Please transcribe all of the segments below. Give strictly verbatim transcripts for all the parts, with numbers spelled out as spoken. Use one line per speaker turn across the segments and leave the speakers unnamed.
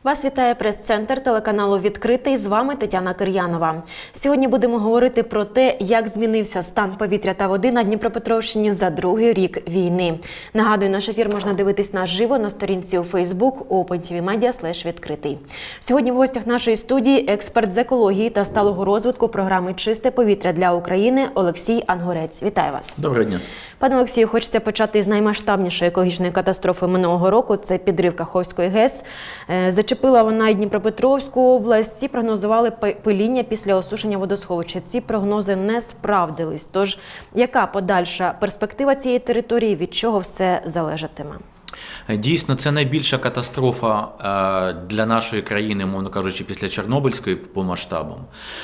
Вас вітає прес-центр телеканалу «Відкритий». З вами Тетяна Кир'янова. Сьогодні будемо говорити про те, як змінився стан повітря та води на Дніпропетровщині за другий рік війни. Нагадую, наш ефір можна дивитись наживо на сторінці у Facebook OpenTVMedia слеш відкритий. Сьогодні в гостях нашої студії експерт з екології та сталого розвитку програми «Чисте повітря для України» Олексій Ангурець. Вітаю вас.
Доброго дня.
Пане Олексію, хочеться почати з наймасштабнішої екологічної катастрофи минулого року. Це підрив Каховської ГЕС. Зачепила вона і Дніпропетровську область. Всі прогнозували пиління після осушення водосховища. Ці прогнози не справдились. Тож, яка подальша перспектива цієї території, від чого все залежатиме?
Дійсно, це найбільша катастрофа для нашої країни, мовно кажучи, після Чорнобильської по масштабам.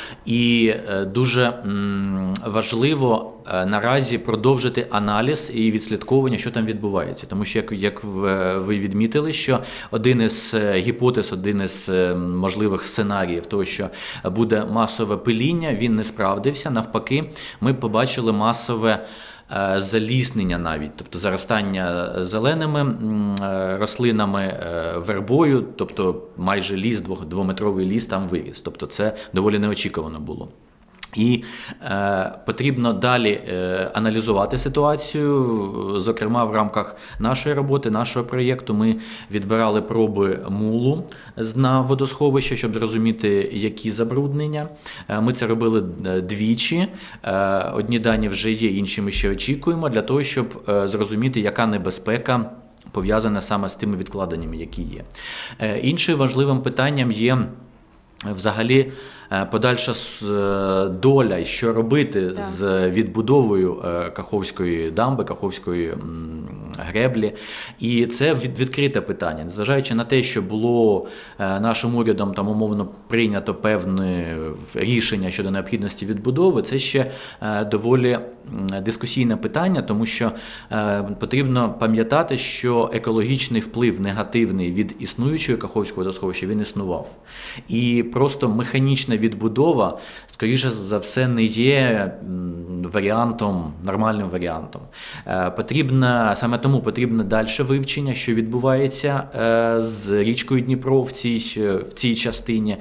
І дуже важливо наразі продовжити аналіз і відслідковування, що там відбувається. Тому що, як, як ви відмітили, що один із гіпотез, один із можливих сценаріїв того, що буде масове пиління, він не справдився. Навпаки, ми побачили масове заліснення навіть, тобто заростання зеленими рослинами, вербою, тобто майже ліс, двометровий ліс там виріс. Тобто це доволі неочікувано було. І е, потрібно далі е, аналізувати ситуацію, зокрема в рамках нашої роботи, нашого проєкту ми відбирали проби мулу на водосховище, щоб зрозуміти, які забруднення. Е, ми це робили двічі, е, одні дані вже є, інші ми ще очікуємо, для того, щоб е, зрозуміти, яка небезпека пов'язана саме з тими відкладеннями, які є. Е, іншим важливим питанням є взагалі подальша доля, і що робити так. з відбудовою Каховської дамби, Каховської греблі. І це відкрите питання. Незважаючи на те, що було нашим урядом там умовно прийнято певне рішення щодо необхідності відбудови, це ще доволі дискусійне питання, тому що потрібно пам'ятати, що екологічний вплив негативний від існуючого Каховського водосховища він існував. І просто механічна відбудова, скоріше за все, не є варіантом, нормальним варіантом. Потрібно, саме тому потрібне далі вивчення, що відбувається з річкою Дніпро в цій, в цій частині,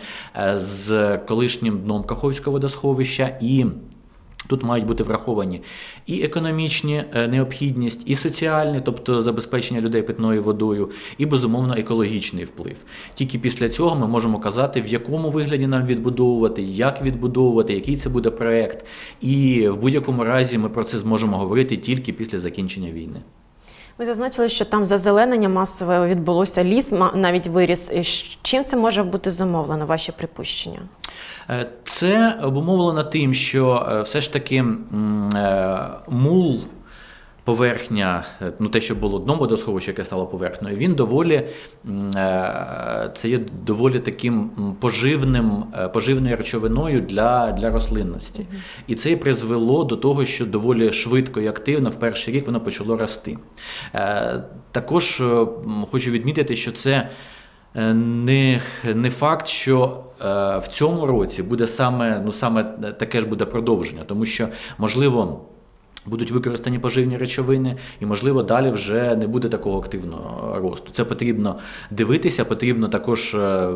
з колишнім дном Каховського водосховища, і тут мають бути враховані і економічні необхідність, і соціальні, тобто забезпечення людей питною водою, і, безумовно, екологічний вплив. Тільки після цього ми можемо казати, в якому вигляді нам відбудовувати, як відбудовувати, який це буде проєкт. І в будь-якому разі ми про це зможемо говорити тільки після закінчення війни.
Ви зазначили, що там зазеленення масове відбулося, ліс навіть виріс. Чим це може бути зумовлено, ваші припущення?
Це обумовлено тим, що все ж таки мул, поверхня, ну те, що було дном водосховища, яке стало поверхнею, він доволі, це є доволі таким поживним, поживною речовиною для, для рослинності. Mm-hmm. І це і призвело до того, що доволі швидко і активно в перший рік воно почало рости. Також хочу відмітити, що це не, не факт, що в цьому році буде саме, ну, саме таке ж буде продовження, тому що, можливо, будуть використані поживні речовини, і, можливо, далі вже не буде такого активного росту. Це потрібно дивитися, потрібно також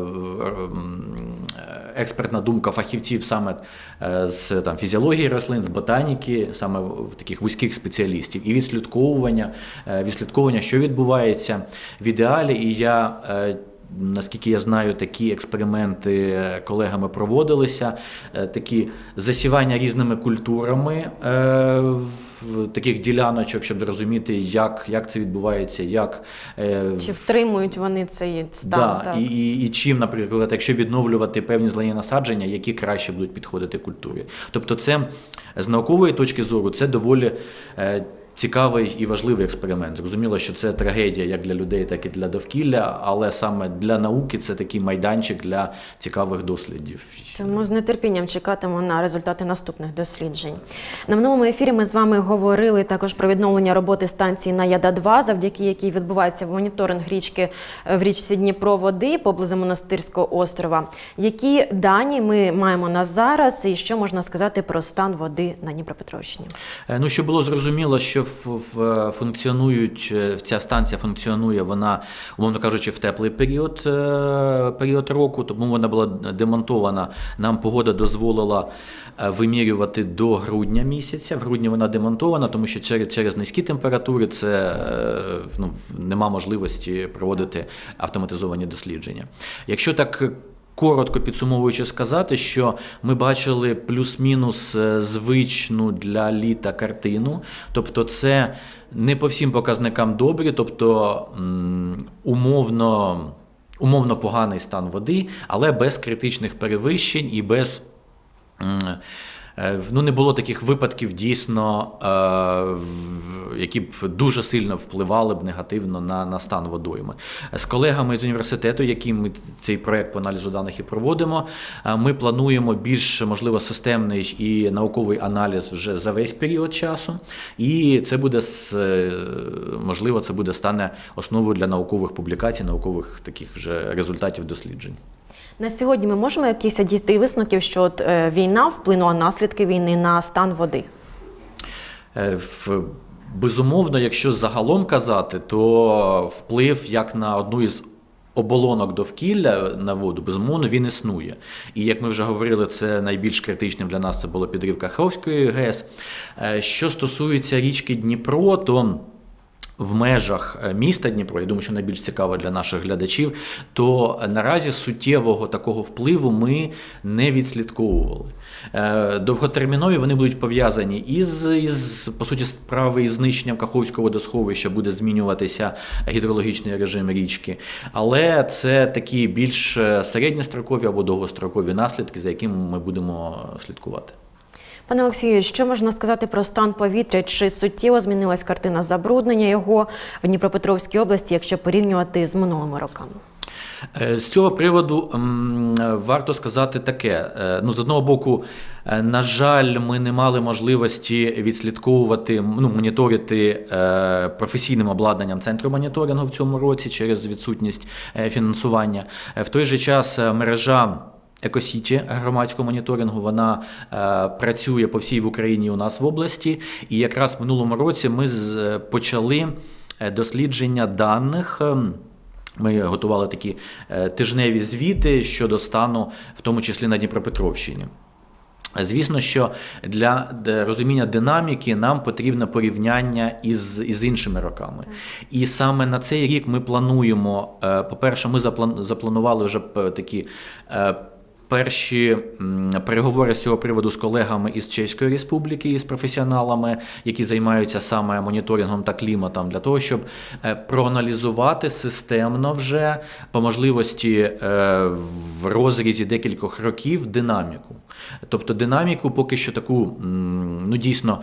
експертна думка фахівців саме з там, фізіології рослин, з ботаніки, саме в таких вузьких спеціалістів, і відслідковування, відслідковування, що відбувається в ідеалі. І я наскільки я знаю, такі експерименти колегами проводилися, такі засівання різними культурами в таких діляночок, щоб зрозуміти, як, як це відбувається, як...
Чи втримують вони цей стан.
Да,
так.
І, і, і чим, наприклад, якщо відновлювати певні зелені насадження, які краще будуть підходити культурі. Тобто це, з наукової точки зору, це доволі цікавий і важливий експеримент. Зрозуміло, що це трагедія як для людей, так і для довкілля, але саме для науки це такий майданчик для цікавих дослідів.
Тому з нетерпінням чекатимемо на результати наступних досліджень. На минулому ефірі ми з вами говорили також про відновлення роботи станції Наяда два, завдяки якій відбувається моніторинг річки в річці Дніпро води поблизу Монастирського острова. Які дані ми маємо на зараз і що можна сказати про стан води на Дніпропетровщині?
Ну, щоб було зрозуміло, що функціонують, ця станція функціонує, вона, умовно кажучи, в теплий період, період року, тому вона була демонтована. Нам погода дозволила вимірювати до грудня місяця. В грудні вона демонтована, тому що через, через низькі температури це, ну, нема можливості проводити автоматизовані дослідження. Якщо так коротко підсумовуючи сказати, що ми бачили плюс-мінус звичну для літа картину, тобто це не по всім показникам добрі, тобто умовно, умовно поганий стан води, але без критичних перевищень і без... Ну, не було таких випадків, дійсно, які б дуже сильно впливали б негативно на, на стан водойми. З колегами з університету, яким ми цей проєкт по аналізу даних і проводимо, ми плануємо більш, можливо, системний і науковий аналіз вже за весь період часу. І це буде, можливо, це буде стане основою для наукових публікацій, наукових таких вже результатів досліджень.
На сьогодні ми можемо якісь дійти висновків, що от, е, війна вплинула, наслідки війни на стан води?
Е, в, безумовно, якщо загалом казати, то вплив як на одну із оболонок довкілля на воду, безумовно, він існує. І як ми вже говорили, це найбільш критичним для нас це було підрив Каховської ГЕС. Е, що стосується річки Дніпро, то в межах міста Дніпро, я думаю, що найбільш цікаво для наших глядачів, то наразі суттєвого такого впливу ми не відслідковували. Довготермінові вони будуть пов'язані із, із, по суті, справи із знищенням Каховського водосховища, буде змінюватися гідрологічний режим річки. Але це такі більш середньострокові або довгострокові наслідки, за якими ми будемо слідкувати.
Пане Олексію, що можна сказати про стан повітря? Чи суттєво змінилась картина забруднення його в Дніпропетровській області, якщо порівнювати з минулими роками?
З цього приводу м, варто сказати таке. Ну, з одного боку, на жаль, ми не мали можливості відслідковувати, ну, моніторити е, професійним обладнанням центру моніторингу в цьому році через відсутність е, фінансування. В той же час мережа Екосіті громадського моніторингу, вона е, працює по всій в Україні у нас в області. І якраз в минулому році ми з, почали дослідження даних. Ми готували такі е, тижневі звіти щодо стану, в тому числі на Дніпропетровщині. Звісно, що для розуміння динаміки нам потрібно порівняння із, із іншими роками. І саме на цей рік ми плануємо, е, по-перше, ми заплан, запланували вже такі е, перші переговори з цього приводу з колегами із Чеської Республіки, із професіоналами, які займаються саме моніторингом та кліматом, для того, щоб проаналізувати системно вже по можливості в розрізі декількох років динаміку. Тобто динаміку поки що таку, ну дійсно,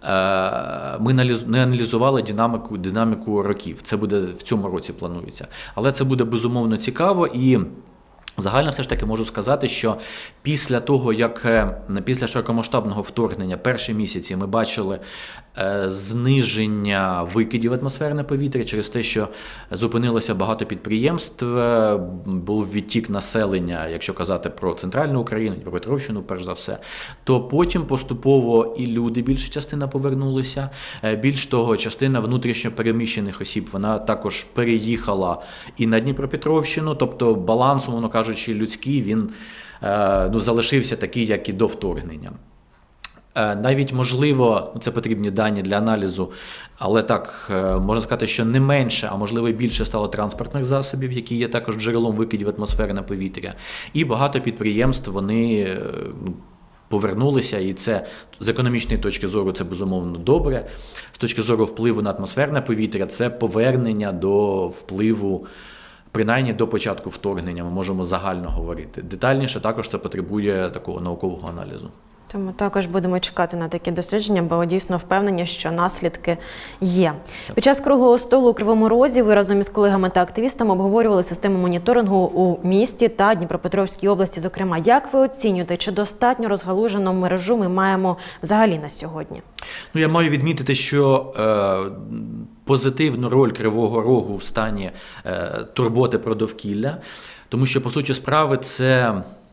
ми не аналізували динаміку, динаміку років. Це буде в цьому році планується. Але це буде безумовно цікаво і загально все ж таки можу сказати, що після того, як після широкомасштабного вторгнення перші місяці ми бачили е, зниження викидів в атмосферне повітря через те, що зупинилося багато підприємств, був відтік населення, якщо казати про центральну Україну, Дніпропетровщину, перш за все, то потім поступово і люди, більша частина, повернулися. Більш того, частина внутрішньо переміщених осіб, вона також переїхала і на Дніпропетровщину, тобто баланс, умовно кажучи, людський, він ну, залишився такий, як і до вторгнення. Навіть, можливо, це потрібні дані для аналізу, але так, можна сказати, що не менше, а можливо і більше стало транспортних засобів, які є також джерелом викидів атмосферне повітря. І багато підприємств, вони повернулися, і це з економічної точки зору це безумовно добре. З точки зору впливу на атмосферне повітря це повернення до впливу, принаймні до початку вторгнення, ми можемо загально говорити. Детальніше також це потребує такого наукового аналізу.
Тому також будемо чекати на такі дослідження, бо дійсно впевнені, що наслідки є. Під час круглого столу у Кривому Розі ви разом із колегами та активістами обговорювали систему моніторингу у місті та Дніпропетровській області. Зокрема, як ви оцінюєте, чи достатньо розгалужену мережу ми маємо взагалі на сьогодні?
Ну, я маю відмітити, що е, позитивну роль Кривого Рогу в стані е, турботи про довкілля, тому що, по суті справи, це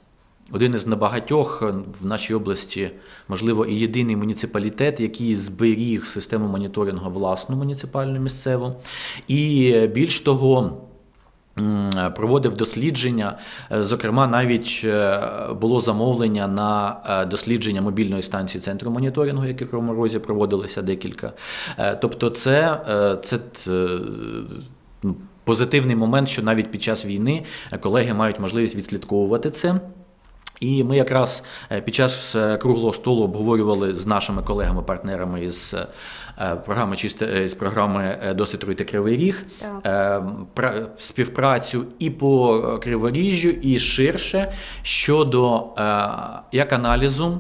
один із небагатьох в нашій області, можливо, і єдиний муніципалітет, який зберіг систему моніторингу власну муніципальну місцеву. І більш того, проводив дослідження, зокрема, навіть було замовлення на дослідження мобільної станції центру моніторингу, які в Кривому Розі проводилися декілька. Тобто це, це позитивний момент, що навіть під час війни колеги мають можливість відслідковувати це. І ми якраз під час круглого столу обговорювали з нашими колегами-партнерами із програми «Чисте», з програми «Досить труйте Кривий Ріг» так. співпрацю і по Криворіжжю, і ширше щодо як аналізу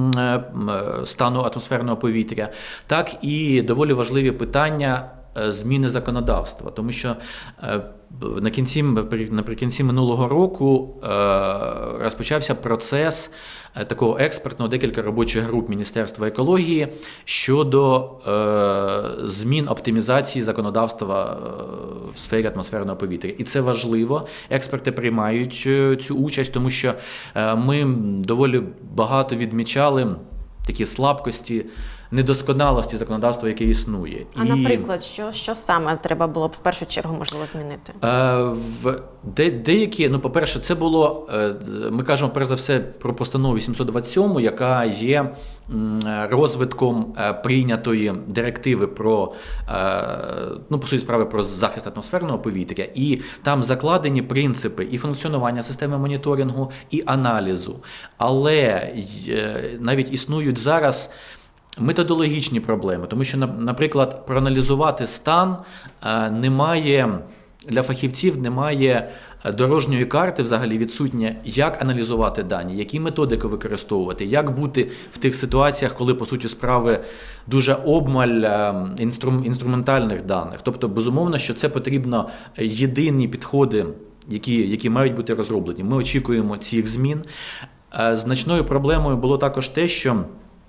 стану атмосферного повітря, так і доволі важливі питання зміни законодавства, тому що на кінці, наприкінці минулого року розпочався процес такого експертного, декілька робочих груп Міністерства екології щодо змін оптимізації законодавства в сфері атмосферного повітря. І це важливо. Експерти приймають цю участь, тому що ми доволі багато відмічали такі слабкості, недосконалості законодавства, яке існує.
А, і... наприклад, що, що саме треба було б в першу чергу, можливо, змінити?
Е, в де, деякі, ну, по-перше, це було, е, ми кажемо, перш за все, про постанову вісімсот двадцять сім, яка є м, розвитком е, прийнятої директиви про, е, ну, по суті справи, про захист атмосферного повітря, і там закладені принципи і функціонування системи моніторингу, і аналізу. Але е, навіть існують зараз методологічні проблеми, тому що, наприклад, проаналізувати стан немає, для фахівців немає дорожньої карти, взагалі відсутня, як аналізувати дані, які методики використовувати, як бути в тих ситуаціях, коли, по суті справи, дуже обмаль інструм, інструментальних даних. Тобто, безумовно, що це потрібно єдині підходи, які, які мають бути розроблені. Ми очікуємо цих змін. Значною проблемою було також те, що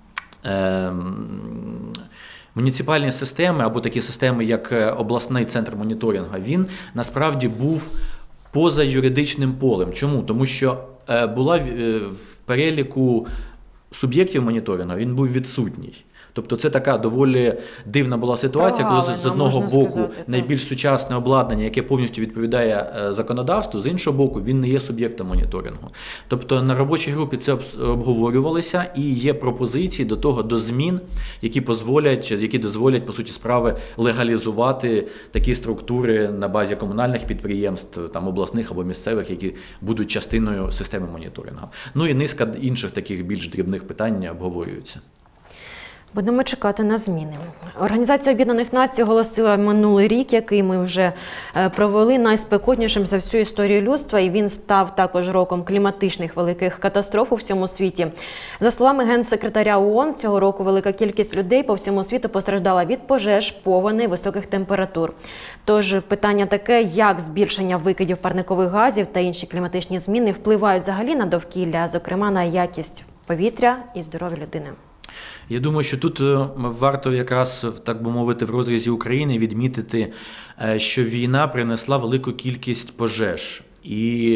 муніципальні системи, або такі системи, як обласний центр моніторингу, він насправді був поза юридичним полем. Чому? Тому що була в переліку суб'єктів моніторингу, він був відсутній. Тобто це така доволі дивна була ситуація, коли з одного боку сказати, найбільш сучасне обладнання, яке повністю відповідає законодавству, з іншого боку він не є суб'єктом моніторингу. Тобто на робочій групі це обговорювалося, і є пропозиції до того, до змін, які дозволять, які дозволять, по суті справи, легалізувати такі структури на базі комунальних підприємств, там обласних або місцевих, які будуть частиною системи моніторингу. Ну і низка інших таких більш дрібних питань обговорюються.
Будемо чекати на зміни. Організація Об'єднаних Націй оголосила минулий рік, який ми вже провели, найспекотнішим за всю історію людства, і він став також роком кліматичних великих катастроф у всьому світі. За словами генсекретаря ООН, цього року велика кількість людей по всьому світу постраждала від пожеж, повеней, високих температур. Тож питання таке, як збільшення викидів парникових газів та інші кліматичні зміни впливають взагалі на довкілля, зокрема на якість повітря і здоров'я людини.
Я думаю, що тут варто якраз, так би мовити, в розрізі України відмітити, що війна принесла велику кількість пожеж. І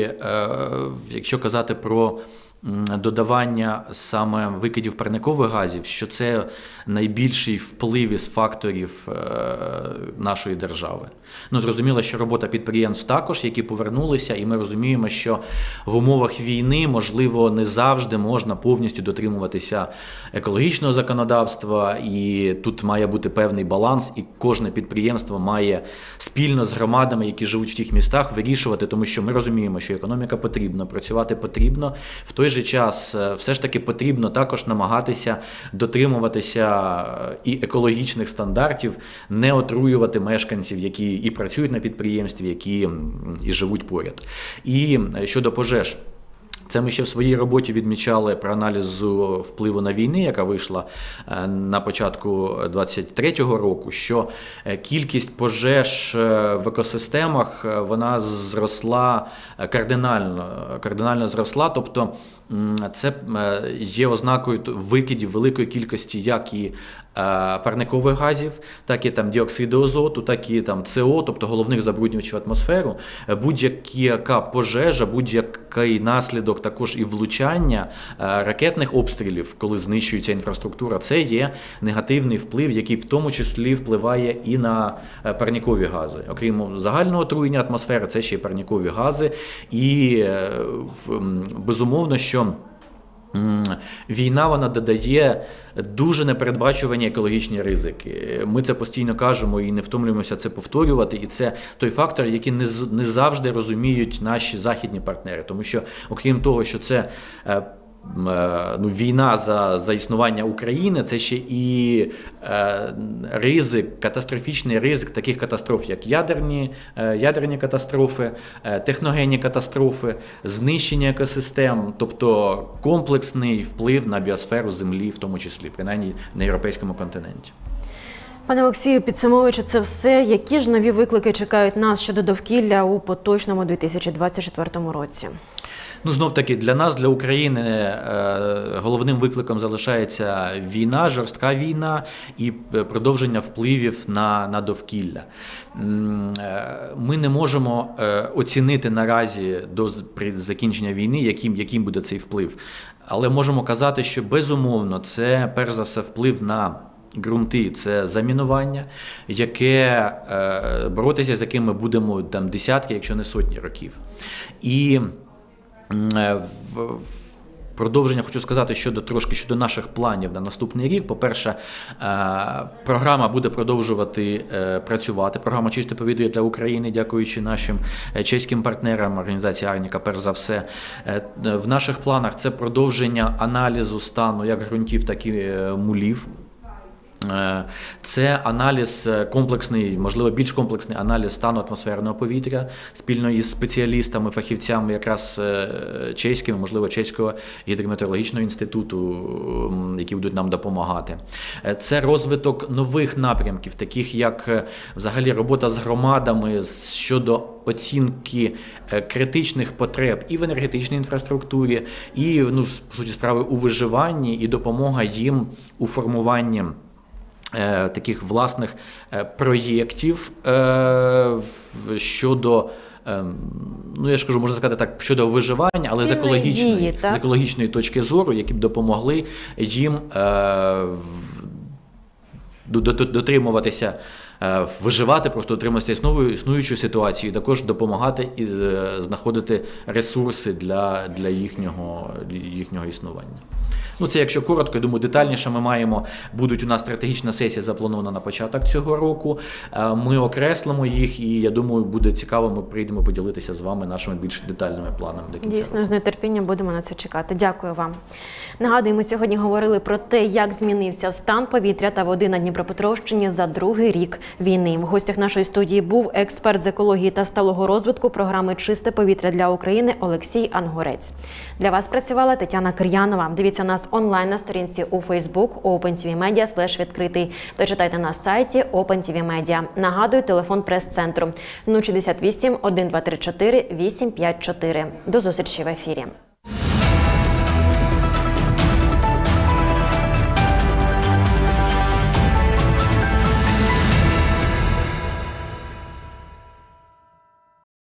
якщо казати про додавання саме викидів парникових газів, що це найбільший вплив із факторів нашої держави. Ну, зрозуміло, що робота підприємств також, які повернулися, і ми розуміємо, що в умовах війни, можливо, не завжди можна повністю дотримуватися екологічного законодавства, і тут має бути певний баланс, і кожне підприємство має спільно з громадами, які живуть в тих містах, вирішувати, тому що ми розуміємо, що економіка потрібна, працювати потрібно, в той же час все ж таки потрібно також намагатися дотримуватися і екологічних стандартів, не отруювати мешканців, які і працюють на підприємстві, які і живуть поряд. І щодо пожеж, це ми ще в своїй роботі відмічали про аналізу впливу на війни, яка вийшла на початку двадцять третього року, що кількість пожеж в екосистемах, вона зросла кардинально, кардинально зросла, тобто це є ознакою викидів великої кількості як і парникових газів, так і там діоксиду азоту, так і там С О, тобто головних забруднювачів атмосферу. Будь-яка пожежа, будь-який наслідок також і влучання ракетних обстрілів, коли знищується інфраструктура, це є негативний вплив, який в тому числі впливає і на парникові гази. Окрім загального отруєння атмосфери, це ще й парникові гази. І безумовно, що війна, вона додає дуже непередбачувані екологічні ризики. Ми це постійно кажемо і не втомлюємося це повторювати. І це той фактор, який не, не завжди розуміють наші західні партнери. Тому що, окрім того, що це ну, війна за, за існування України, це ще і е, ризик, катастрофічний ризик таких катастроф, як ядерні, е, ядерні катастрофи, е, техногенні катастрофи, знищення екосистем, тобто комплексний вплив на біосферу Землі, в тому числі, принаймні на європейському континенті.
Пане Олексію, підсумовуючи це все, які ж нові виклики чекають нас щодо довкілля у поточному дві тисячі двадцять четвертому році?
Ну, знов-таки, для нас, для України, головним викликом залишається війна, жорстка війна і продовження впливів на, на довкілля. Ми не можемо оцінити наразі до при закінчення війни, яким, яким буде цей вплив. Але можемо казати, що безумовно це, перш за все, вплив на ґрунти, це замінування, яке, боротися з яким ми будемо там десятки, якщо не сотні років. І в продовження хочу сказати щодо трошки щодо наших планів на наступний рік. По-перше, програма буде продовжувати працювати. Програма «Чисте повітря для України», дякуючи нашим чеським партнерам, організації Арніка, перш за все. В наших планах це продовження аналізу стану як ґрунтів, так і мулів. Це аналіз комплексний, можливо, більш комплексний аналіз стану атмосферного повітря спільно із спеціалістами, фахівцями, якраз чеськими, можливо, Чеського гідрометеорологічного інституту, які будуть нам допомагати. Це розвиток нових напрямків, таких як взагалі робота з громадами щодо оцінки критичних потреб і в енергетичній інфраструктурі, і, ну, по суті справи, у виживанні, і допомога їм у формуванні таких власних проєктів щодо, ну я ж кажу, можна сказати так, щодо виживання, але з екологічної, дії, з екологічної точки зору, які б допомогли їм дотримуватися, виживати, просто дотримуватися існуючої ситуації, і також допомагати і знаходити ресурси для, для їхнього, їхнього існування. Ну, це якщо коротко, я думаю, детальніше ми маємо, будуть у нас стратегічна сесія запланована на початок цього року, ми окреслимо їх, і я думаю, буде цікаво, ми прийдемо поділитися з вами нашими більш детальними планами до кінця
Дійсно,
року.
з нетерпінням будемо на це чекати. Дякую вам. Нагадую, ми сьогодні говорили про те, як змінився стан повітря та води на Дніпропетровщині за другий рік війни. В гостях нашої студії був експерт з екології та сталого розвитку програми «Чисте повітря для України» Олексій Ангурець. Для вас працювала Тетяна Кир'янова. Дивіться нас онлайн на сторінці у Facebook OpenTVMedia слеш відкритий. Дочитайте на сайті OpenTVMedia. Нагадую, телефон прес-центру нуль шістдесят вісім, один два три чотири, вісім п'ять чотири. До зустрічі в ефірі.